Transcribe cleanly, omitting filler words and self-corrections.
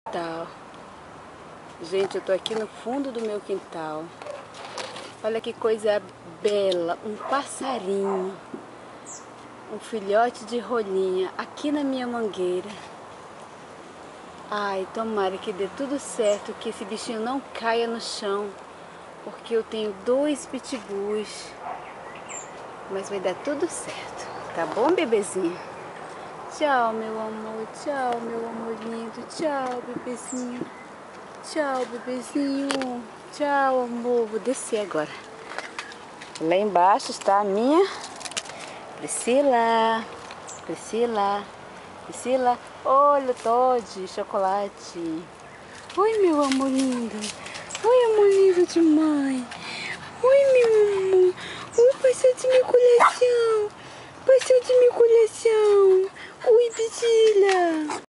quintal. Gente, eu tô aqui no fundo do meu quintal. Olha que coisa bela, um passarinho, um filhote de rolinha aqui na minha mangueira. Ai, tomara que dê tudo certo, que esse bichinho não caia no chão, porque eu tenho 2 pitbulls. Mas vai dar tudo certo, tá bom, bebezinho? Tchau, meu amor, tchau, meu amor lindo, tchau, bebezinho. Tchau, bebezinho. Tchau, amor. Vou descer agora. Lá embaixo está a minha Priscila. Priscila. Priscila. Olha, Todd, chocolate. Oi, meu amor lindo. Oi, amor lindo demais. Oi, meu amor. Oi, passou de meu coração. Passou de meu coração. Oi, Priscila.